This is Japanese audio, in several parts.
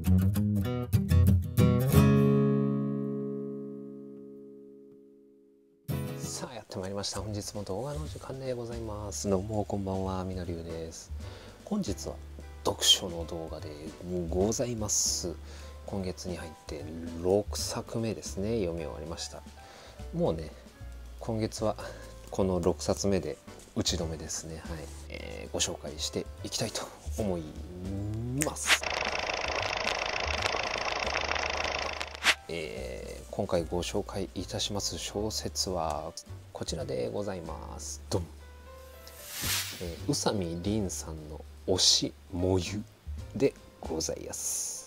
さあやってまいりました。本日も動画の時間でございます。どうもこんばんは、みのりゅうです。本日は読書の動画でございます。今月に入って6作目ですね、読み終わりました。もうね、今月はこの6冊目で打ち止めですね。はい、ご紹介していきたいと思います。今回ご紹介いたします小説はこちらでございます。ドン、宇佐見りさんの推しもゆでございます。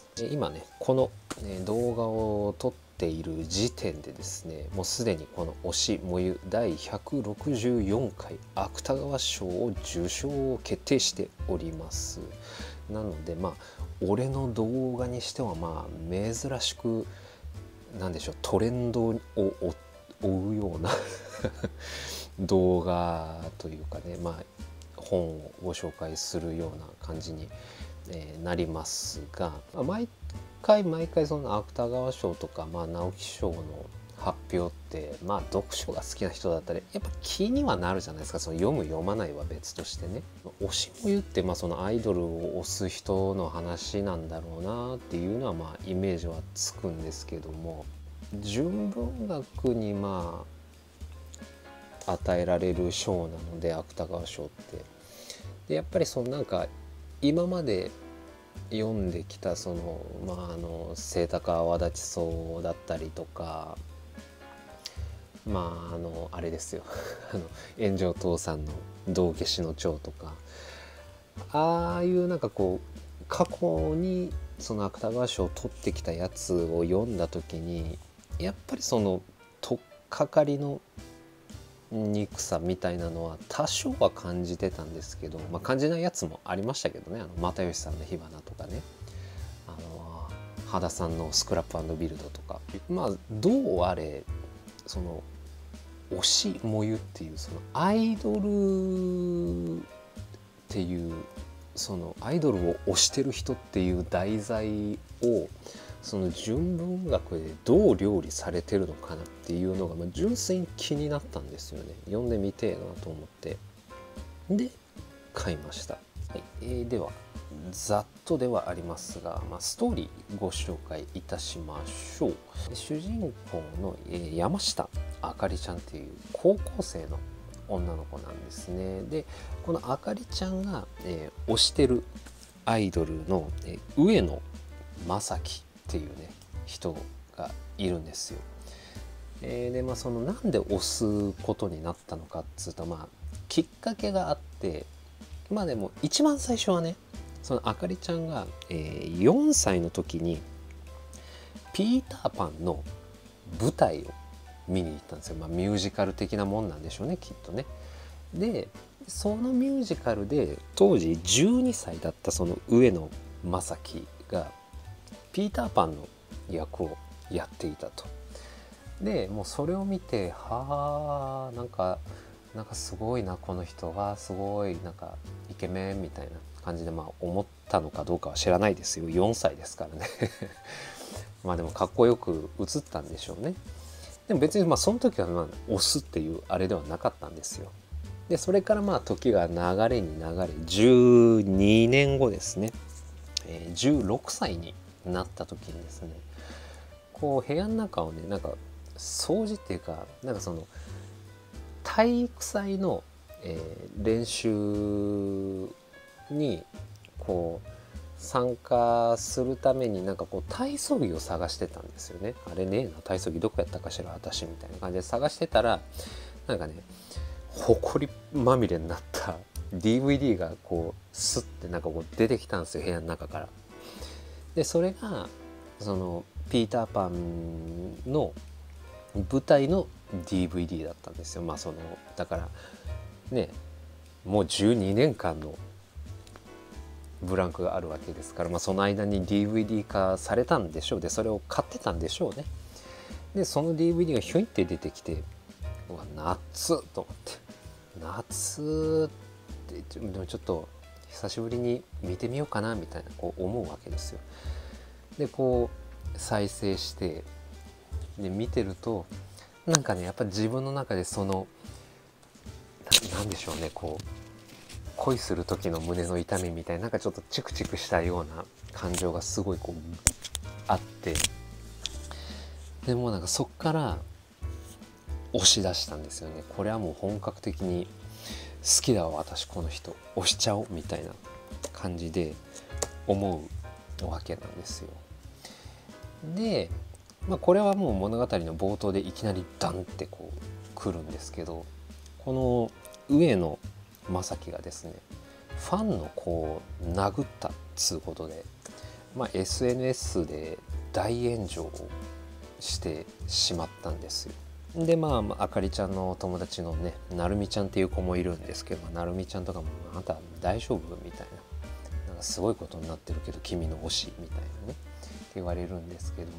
今ねこの動画を撮っている時点でですね、もうすでにこの推しもゆ第164回芥川賞を受賞決定しております。なので俺の動画にしては珍しくなんでしょう、トレンドを追うような動画というかね、本をご紹介するような感じになりますが、毎回その芥川賞とか直木賞の発表って読書が好きな人だったらやっぱ気にはなるじゃないですか。その読む読まないは別としてね、推しもゆってそのアイドルを推す人の話なんだろうなっていうのはイメージはつくんですけども、純文学に与えられる賞なので芥川賞ってで、やっぱりその今まで読んできたその清高淡立荘だったりとか、あれですよ炎上父さんの道化師の長とか、ああいう過去にその芥川賞を取ってきたやつを読んだ時にやっぱりその取っかかりの憎さみたいなのは多少は感じてたんですけど、感じないやつもありましたけどね。又吉さんの火花とかね、羽田さんのスクラップ&ビルドとか、どうあれその推しもゆっていうそのアイドルっていうそのアイドルを推してる人っていう題材をその純文学でどう料理されてるのかなっていうのが純粋に気になったんですよね。読んでみてえなと思ってで買いました。ではざっとではありますが、ストーリーご紹介いたしましょう。主人公の山下あかりちゃんっていう高校生の女の子なんですね。でこのあかりちゃんが、推してるアイドルの、上野正樹っていうね人がいるんですよ。でそのなんで推すことになったのかっつうときっかけがあって、でも一番最初はね、そのあかりちゃんが、4歳の時にピーターパンの舞台を見に行ったんですよ。ミュージカル的なもんなんでしょうね、きっとね。でそのミュージカルで当時12歳だったその上野正樹がピーターパンの役をやっていたと。でもうそれを見てなんかすごいなこの人は、すごいイケメンみたいな感じで思ったのかどうかは知らないですよ、4歳ですからねでもかっこよく映ったんでしょうね。でも別にその時は推すっていうあれではなかったんですよ。でそれから時が流れに流れ12年後ですね、16歳になった時にですね、こう部屋の中をね掃除っていうかその体育祭の、練習にこう参加するために体操着を探してたんですよね。あれねえな、体操着どこやったかしら私みたいな感じで探してたらほこりまみれになった DVD がスッて出てきたんですよ、部屋の中から。でそれがそのピーターパンの舞台の DVD だったんですよ。だからね、もう12年間のブランクがあるわけですから、その間に DVD 化されたんでしょう。でそれを買ってたんでしょうね。でその DVD がひょいって出てきて、うわ夏と思って、夏ってでもちょっと久しぶりに見てみようかなみたいな思うわけですよ。 でこう再生してで見てるとなんかねやっぱり自分の中でそのなんでしょうね、こう恋する時の胸の痛みみたいな、なんかちょっとチクチクしたような感情がすごいこうあって、でもなんかそっから押し出したんですよね。これはもう本格的に好きだわ私この人押しちゃおうみたいな感じで思うわけなんですよ。で、これはもう物語の冒頭でいきなりダンってこう来るんですけど、この上野正樹がですねファンのこう殴ったっつうことで、SNS で大炎上してしまったんですよ。であかりちゃんの友達のねなるみちゃんっていう子もいるんですけど、なるみちゃんとかもあなた大丈夫みたいな、なんかすごいことになってるけど君の推しみたいなねって言われるんですけど、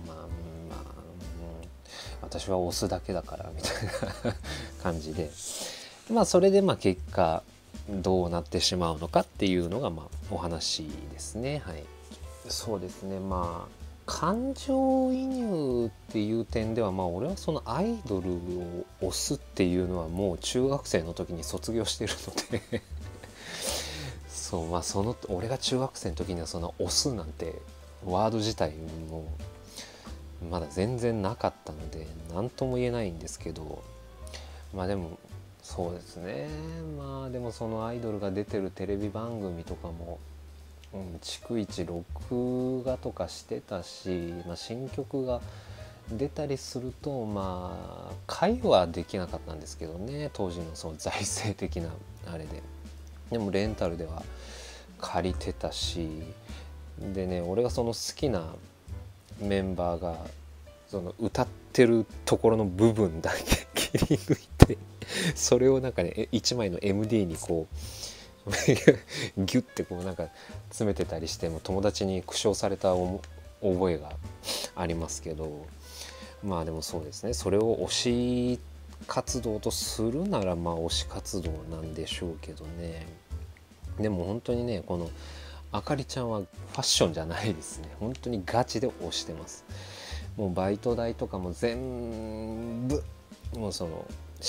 私は推すだけだからみたいな感じで、それで結果どうなってしまうのかっていうのがお話ですね。はい、そうですね。感情移入っていう点では俺はそのアイドルを推すっていうのはもう中学生の時に卒業してるのでそうその俺が中学生の時にはその推すなんてワード自体もまだ全然なかったので何とも言えないんですけど、でもそうですね。でもそのアイドルが出てるテレビ番組とかも逐一録画とかしてたし、新曲が出たりすると会はできなかったんですけどね、当時のその財政的なあれでもレンタルでは借りてたし、でね俺がその好きなメンバーがその歌ってるところの部分だけ切り抜いてそれをなんかね1枚の MD にこうギュッてこうなんか詰めてたりしても友達に苦笑された覚えがありますけど、でもそうですね、それを推し活動とするなら推し活動なんでしょうけどね。でも本当にねこのあかりちゃんはファッションじゃないですね。本当にガチで推してます。もうバイト代とかも全部もうその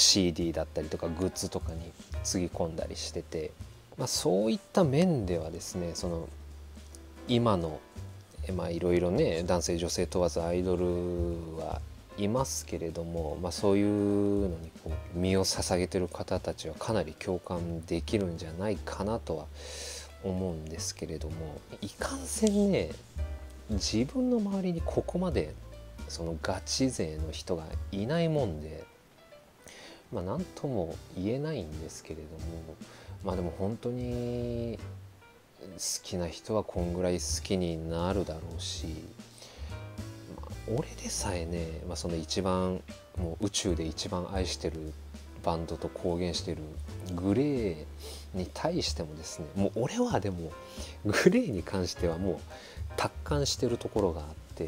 CD だったりとかグッズとかにつぎ込んだりしてて、そういった面ではですね、その今のいろいろね男性女性問わずアイドルはいますけれども、そういうのにこう身を捧げてる方たちはかなり共感できるんじゃないかなとは思うんですけれども、いかんせんね自分の周りにここまでそのガチ勢の人がいないもんで何とも言えないんですけれども、でも本当に好きな人はこんぐらい好きになるだろうし、俺でさえね、その一番もう宇宙で一番愛してるバンドと公言してるグレーに対してもですね、もう俺はでもグレーに関してはもう達観してるところがあって、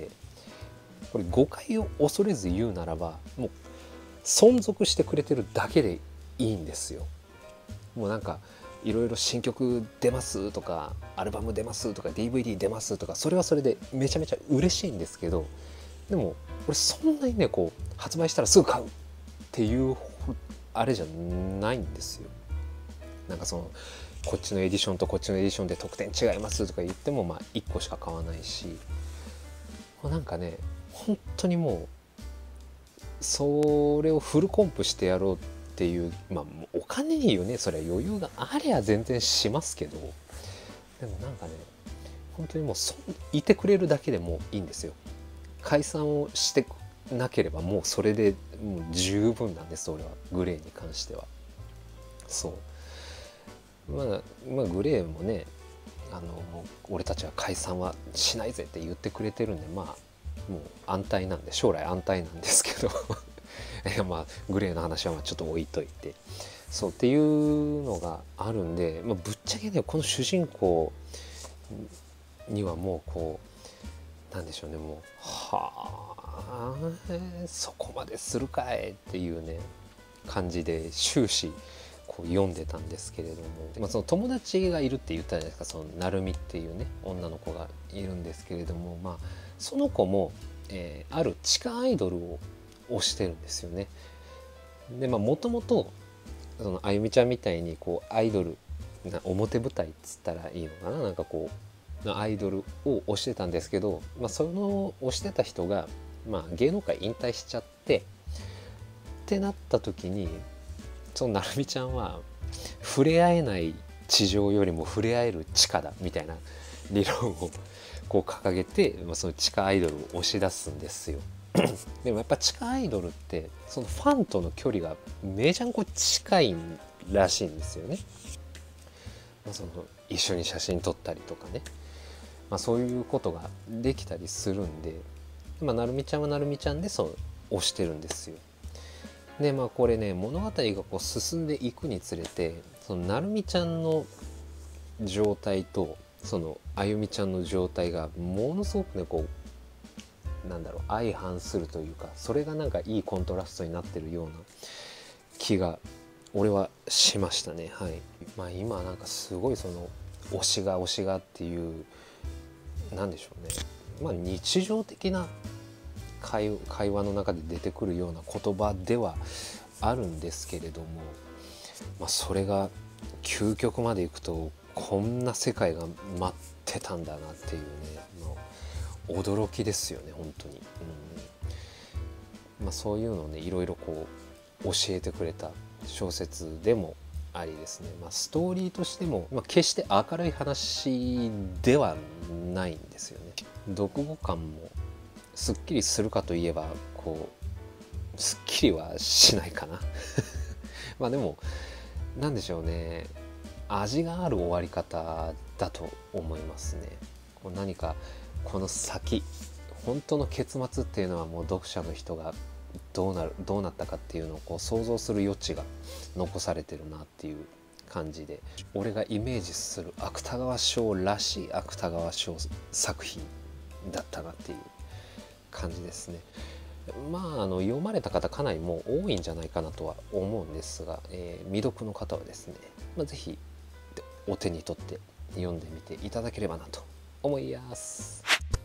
これ誤解を恐れず言うならばもう存続してくれてるだけでいいんですよ。もうなんかいろいろ新曲出ますとかアルバム出ますとか DVD 出ますとか、それはそれでめちゃめちゃ嬉しいんですけど、でも俺そんなにねこう発売したらすぐ買うっていうあれじゃないんですよ。なんかそのこっちのエディションとこっちのエディションで特典違いますとか言っても1個しか買わないし、なんかね本当にもうそれをフルコンプしてやろうっていう、お金によねそれは余裕がありゃ全然しますけど、でもなんかね本当にもういてくれるだけでもういいんですよ。解散をしてなければもうそれでもう十分なんです、俺はグレーに関しては。そうグレーもねもう俺たちは解散はしないぜって言ってくれてるんで、もう安泰なんで将来安泰なんですけどグレーの話はちょっと置いといて、そうっていうのがあるんで、ぶっちゃけねこの主人公にはもうこうなんでしょうね、もうそこまでするかいっていうね感じで終始こう読んでたんですけれども、その友達がいるって言ったじゃないですか。そのなるみっていうね女の子がいるんですけれども、その子も、ある地下アイドルを推してるんですよね。でもともとそのあゆみちゃんみたいにこうアイドル表舞台っつったらいいのかな、なんかこうアイドルを推してたんですけど、その推してた人が、芸能界引退しちゃってなった時に、そのなるみちゃんは触れ合えない地上よりも触れ合える地下だみたいな理論をこう掲げて、その地下アイドルを押し出すんですよ。でもやっぱ地下アイドルってそのファンとの距離がめちゃんこ近いらしいんですよね。その一緒に写真撮ったりとかね、そういうことができたりするんで、なるみちゃんはなるみちゃんでそう推してるんですよ。でこれね物語がこう進んでいくにつれて、そのなるみちゃんの状態とそのあゆみちゃんの状態がものすごくねこう相反するというか、それがなんかいいコントラストになってるような気が俺はしましたね。はい。今なんかすごいその推しがっていうなんでしょうね、日常的な会話の中で出てくるような言葉ではあるんですけれども、それが究極までいくとこんな世界が待ってたんだなっていうね、驚きですよね本当に。そういうのをねいろいろこう教えてくれた小説でもありですね、ストーリーとしても、決して明るい話ではないんですよね。読後感もすっきりするかといえばこうすっきりはしないかなでもなんでしょうね、味がある終わり方だと思いますね。こう何かこの先本当の結末っていうのはもう読者の人がどうなったかっていうのをこう想像する余地が残されてるなっていう感じで、俺がイメージする芥川賞らしい芥川賞作品だったなっていう感じですね。読まれた方かなりもう多いんじゃないかなとは思うんですが、未読の方はですね、是非お手に取って読んでみていただければなと思います。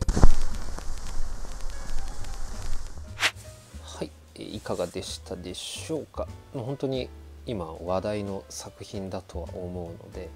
はい、いかがでしたでしょうか。本当に今話題の作品だとは思うので、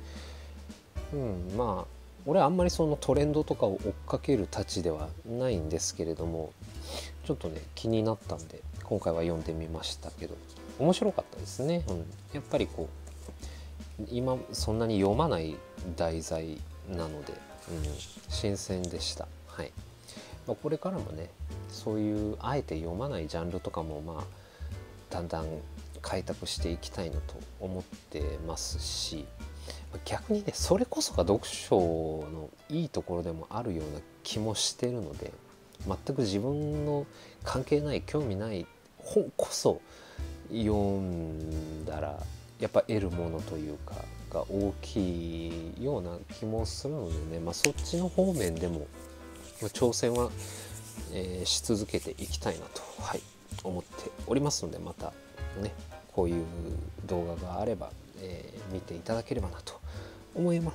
俺はあんまりそのトレンドとかを追っかけるたちではないんですけれども、ちょっとね気になったんで今回は読んでみましたけど、面白かったですね。やっぱりこう今そんなに読まない題材なので、新鮮でした。はい。これからもねそういうあえて読まないジャンルとかもだんだん開拓していきたいなと思ってますし、逆にねそれこそが読書のいいところでもあるような気もしてるので、全く自分の関係ない興味ない本こそ読んだらやっぱ得るものというかが大きいような気もするのでね、そっちの方面でも挑戦は、し続けていきたいなと、思っておりますので、またねこういう動画があれば、見ていただければなと思います。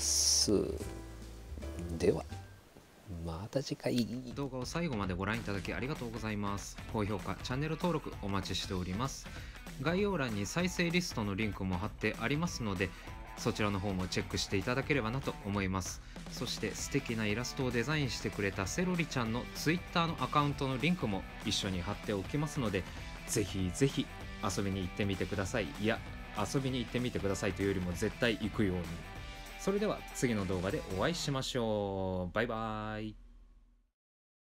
ではまた次回。 動画を最後までご覧いただきありがとうございます。高評価、チャンネル登録お待ちしております。概要欄に再生リストのリンクも貼ってありますので、そちらの方もチェックしていただければなと思います。そして素敵なイラストをデザインしてくれたセロリちゃんの Twitter のアカウントのリンクも一緒に貼っておきますので、ぜひぜひ遊びに行ってみてください。いや、遊びに行ってみてくださいというよりも絶対行くように。それでは次の動画でお会いしましょう。バイバーイ。